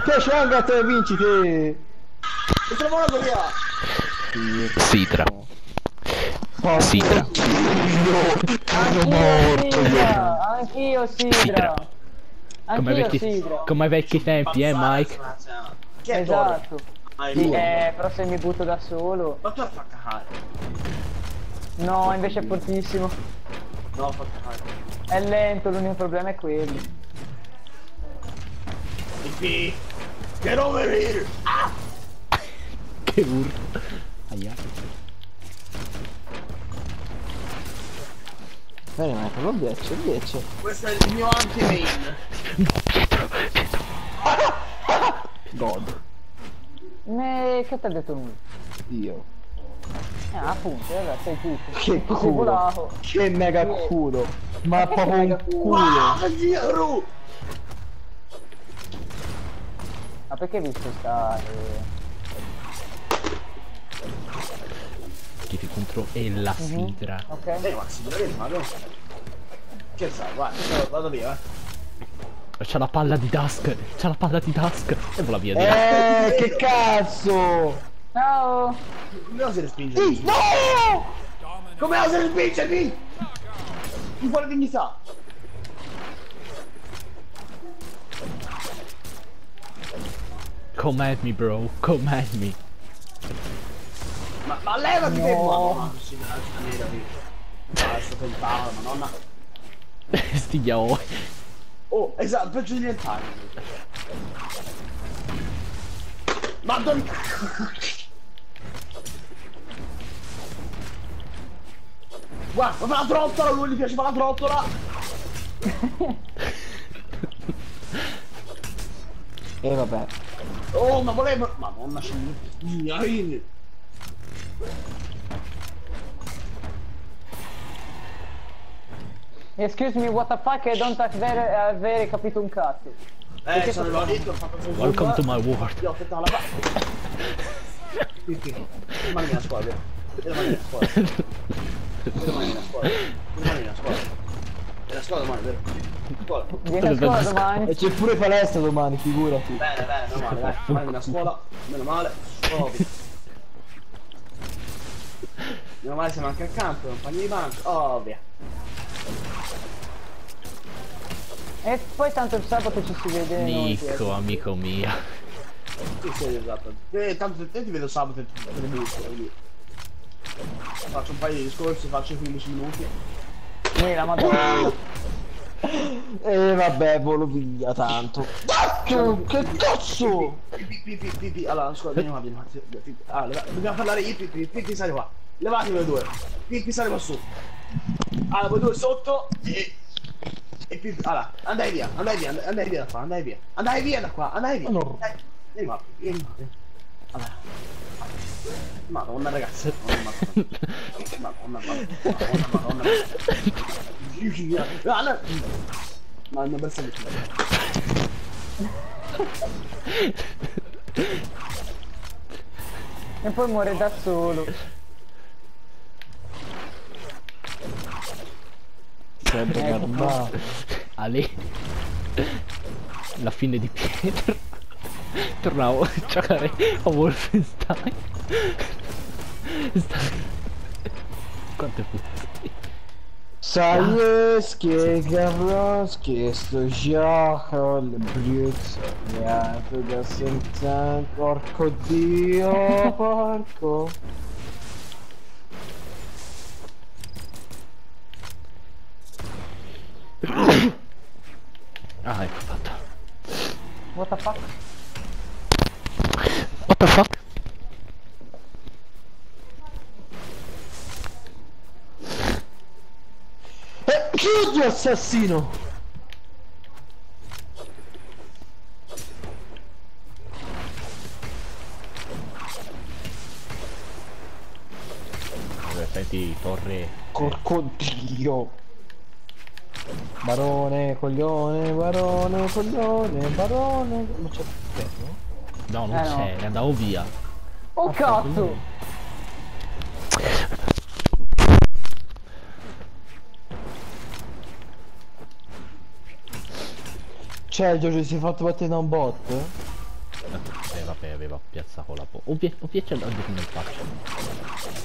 Te c'è anche a te, vinci te. Mi sono volato via. Sidra. Sidra. Sono morto. Anch'io Sidra. Sidra. Anch'io Sidra. Come ai vecchi tempi, Mike? Chi è Esatto. Torre? Sì, però se mi butto da solo. Ma tu fa cacare. No, invece è fortissimo. No, fa cacare. È lento, l'unico problema è quello. Tipi. Get over here. Che urlo. Aia. Bene, Michael, non dieci. Questo è il mio anti-main. No, Pietro. God. Che ti ha detto lui? Dio. Appunto, allora sei tutto. Che Sei culo. volato. Che mega culo. Ma Che proprio mega un culo. culo. Zero. Ma perché hai visto sta... Schifi contro e la Sidra. Ok. Ma si deve vedere, che sa, guarda, vado via, C'ha la palla di Dusk. E vola via di là. Che cazzo. Ciao! Come osi respingermi? No! Come osi respingermi? In quale dignità? Come at me, bro. Come at me. Ma levati te! Madonna, sì, nera lì. Adesso tentavo, madonna. Sti yaoi. Oh, esatto, peggio di diventare. Madonna. Guarda, fa la trottola, lui gli piace fare la trottola. E vabbè. Oh, ma volevo... Madonna, signorina. Excuse me, what the fuck, I don't avere capito un cazzo. Sono detto, ho fatto un Welcome to my world. Io ho aspettato la rimani a scuola, rimani a scuola. Rimani a scuola. Rimani a scuola. È la scuola domani, vero? Scuola. Vieni a scuola domani. E c'è pure palestra domani, figurati. Bene, meno male, dai. Domani a scuola, meno male. Ovvio. Meno male siamo anche accanto, compagni di banco, ovvio. E poi tanto il sabato ci si vede. Nico, amico mio. Sì, esatto. Tanto te ti vedo sabato e te ne butto, quindi. Faccio un paio di discorsi, faccio 15 minuti. La madonna. E vabbè, volo via tanto. Che cazzo! Allora, scusa, vieni qua. Allora, dobbiamo parlare io, Pippi sale qua. Levati voi due. Pippi sale qua su. Allora, voi due sotto e Pippi. Allora, andai via da qua, andai via da qua, andai via. No. Vieni qua. Allora. Madonna ragazzi. Madonna. Ma non penso che E poi muore da solo. Sempre calmato. Ale. La fine di Pietro. Tornavo a giocare a Wolfenstein. Quante puttane. Sai che cabrons che sto gioco le bruzze da sentire porco dio porco. Ah, ecco fatto. What the fuck? What the fuck? Chiudi assassino! Senti, torre. Porco dio! Barone, coglione, barone, coglione, barone. Non c'è più. No, non no. c'è, andavo via. Oh cazzo! Cioè, Giorgio, si è fatto battere da un bot? Vabbè, aveva piazzato la po'. Ovvio c'è l'ho detto nel faccia.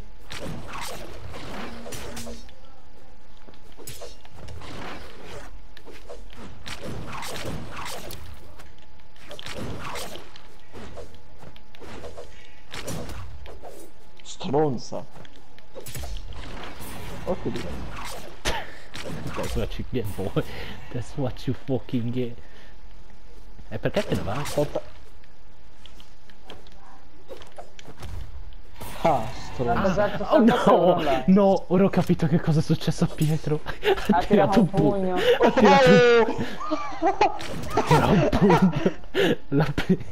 Stronza. Ok. That's what you get, boy. That's what you fucking get. E perché te ne vai? Aspetta. Ah, stronza. Oh no! No, ora ho capito che cosa è successo a Pietro. Ha tirato un pugno. Ha tirato un pugno. La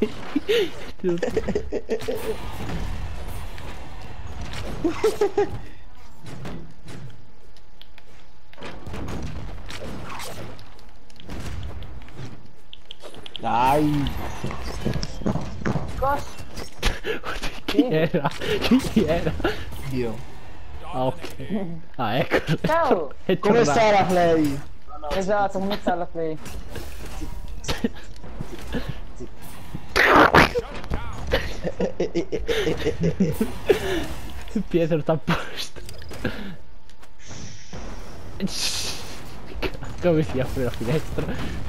Dai. Cosa? Chi era? Chi era? Io. Ah, ok. Ah, ecco. Ciao! È Come tornato. sta la play? Esatto, come sta la play? Pietro t'ha posto. Come si apre la finestra?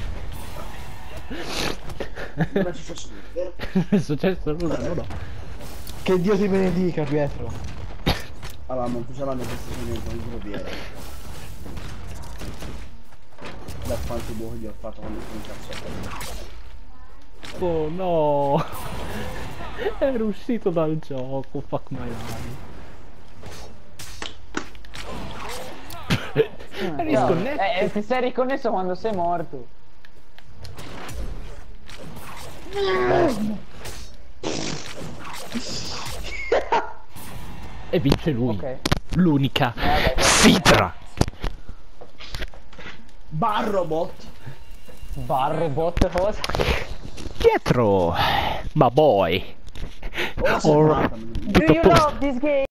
Non è successo niente. Non è successo nulla, no. Che Dio ti benedica, Pietro. Allora, non ce l'hanno questo momento, non giuro Piero. Da quanto buco gli ho fatto quando sono cazzo. Oh no. Ero uscito dal gioco, fuck my life. Risconnetti. Ti sei riconnesso quando sei morto. E vince lui. Ok. L'unica Sidra. Barrobot! Barrobot cosa? Pietro. Ma boy. Ora si è Ora- fatta, Do you love this game?